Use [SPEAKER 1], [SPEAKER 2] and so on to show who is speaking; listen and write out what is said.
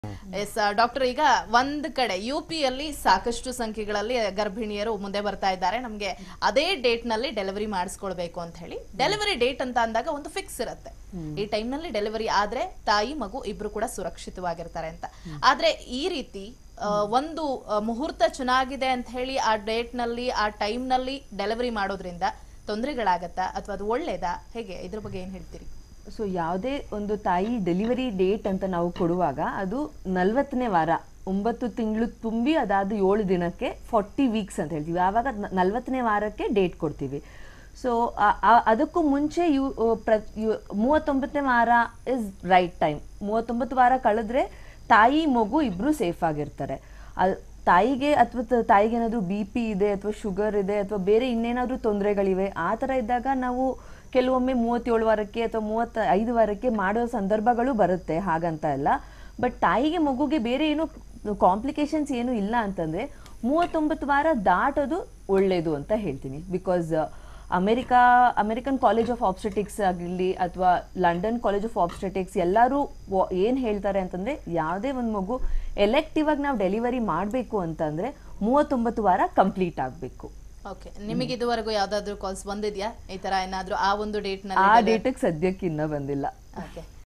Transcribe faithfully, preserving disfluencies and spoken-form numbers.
[SPEAKER 1] S doctor, ಈಗ ಒಂದ್ ಕಡೆ ಯು ಪಿ ಅಲ್ಲಿ ಸಾಕಷ್ಟು ಸಂಖ್ಯೆಗಳಲ್ಲಿ ಗರ್ಭಿಣಿಯರು ಮುಂದೆ ಬರ್ತಾ ಇದ್ದಾರೆ. ನಮ್ಗೆ ಅದೇ ಡೇಟ್ ನಲ್ಲಿ ಡೆಲಿವರಿ ಮಾಡಿಸ್ಕೊಳ್ಬೇಕು ಅಂತ ಹೇಳಿ ಡೆಲಿವರಿ ಡೇಟ್ ಅಂತ ಅಂದಾಗ ಒಂದು ಫಿಕ್ಸ್ ಇರುತ್ತೆ. ಈ ಟೈಮ್ ನಲ್ಲಿ ಡೆಲಿವರಿ ಆದ್ರೆ ತಾಯಿ ಮಗು ಇಬ್ರು ಕೂಡ ಸುರಕ್ಷಿತವಾಗಿರ್ತಾರೆ ಅಂತ. ಆದ್ರೆ ಈ ರೀತಿ ಒಂದು ಮುಹೂರ್ತ ಚೆನ್ನಾಗಿದೆ ಅಂತ ಹೇಳಿ ಆ ಡೇಟ್ ನಲ್ಲಿ ಆ ಟೈಮ್ ನಲ್ಲಿ ಡೆಲಿವರಿ ಮಾಡೋದ್ರಿಂದ ತೊಂದರೆಗಳಾಗತ್ತಾ ಅಥವಾ ಅದು ಒಳ್ಳೇದಾ, ಹೇಗೆ, ಇದ್ರ ಬಗ್ಗೆ ಏನ್ ಹೇಳ್ತೀರಿ?
[SPEAKER 2] ಸೊ ಯಾವುದೇ ಒಂದು ತಾಯಿ ಡೆಲಿವರಿ ಡೇಟ್ ಅಂತ ನಾವು ಕೊಡುವಾಗ ಅದು ನಲ್ವತ್ತನೇ ವಾರ, ಒಂಬತ್ತು ತಿಂಗಳು ತುಂಬಿ ಅದಾದ ಏಳು ದಿನಕ್ಕೆ ಫಾರ್ಟಿ ವೀಕ್ಸ್ ಅಂತ ಹೇಳ್ತೀವಿ. ಆವಾಗ ನಲ್ವತ್ತನೇ ವಾರಕ್ಕೆ ಡೇಟ್ ಕೊಡ್ತೀವಿ. ಸೊ ಅದಕ್ಕೂ ಮುಂಚೆ ಯು ಪ್ರ ಯು ಮೂವತ್ತೊಂಬತ್ತನೇ ವಾರ ಇಸ್ ರೈಟ್ ಟೈಮ್. ಮೂವತ್ತೊಂಬತ್ತು ವಾರ ಕಳೆದ್ರೆ ತಾಯಿ ಮಗು ಇಬ್ಬರು ಸೇಫ್ ಆಗಿರ್ತಾರೆ. ಅದು ತಾಯಿಗೆ ಅಥವಾ ತಾಯಿಗೆ ಏನಾದರೂ ಬಿ ಪಿ ಇದೆ ಅಥವಾ ಶುಗರ್ ಇದೆ ಅಥವಾ ಬೇರೆ ಇನ್ನೇನಾದರೂ ತೊಂದರೆಗಳಿವೆ, ಆ ಥರ ಇದ್ದಾಗ ನಾವು ಕೆಲವೊಮ್ಮೆ ಮೂವತ್ತೇಳು ವಾರಕ್ಕೆ ಅಥವಾ ಮೂವತ್ತ ಐದು ವಾರಕ್ಕೆ ಮಾಡೋ ಸಂದರ್ಭಗಳು ಬರುತ್ತೆ, ಹಾಗಂತ ಇಲ್ಲ. ಬಟ್ ತಾಯಿಗೆ ಮಗುಗೆ ಬೇರೆ ಏನು ಕಾಂಪ್ಲಿಕೇಶನ್ಸ್ ಏನು ಇಲ್ಲ ಅಂತಂದರೆ ಮೂವತ್ತೊಂಬತ್ತು ವಾರ ದಾಟೋದು ಒಳ್ಳೆಯದು ಅಂತ ಹೇಳ್ತೀನಿ. Because America American college of obstetrics ಆಗಿರಲಿ ಅಥವಾ ಲಂಡನ್ ಕಾಲೇಜ್ ಆಫ್ ಆಬ್ಸ್ಟೆಟಿಕ್ಸ್ ಎಲ್ಲರೂ ಏನು ಹೇಳ್ತಾರೆ ಅಂತಂದರೆ, ಯಾವುದೇ ಒಂದು ಮಗು ಎಲೆಕ್ಟಿವ್ ಆಗಿ ನಾವು ಡೆಲಿವರಿ ಮಾಡಬೇಕು ಅಂತಂದರೆ ಮೂವತ್ತೊಂಬತ್ತು ವಾರ ಕಂಪ್ಲೀಟ್ ಆಗಬೇಕು.
[SPEAKER 1] ಓಕೆ, ನಿಮಗೆ ಇದುವರೆಗೂ ಯಾವ್ದಾದ್ರು ಕಾಲ್ಸ್ ಬಂದಿದ್ಯಾ ಈ ತರ ಏನಾದ್ರು ಆ ಒಂದು ಡೇಟ್ ನಲ್ಲಿ?
[SPEAKER 2] ಆ ಡೇಟಿಗೆ ಸದ್ಯಕ್ಕೆ ಇನ್ನೂ ಬಂದಿಲ್ಲ.
[SPEAKER 1] ಓಕೆ.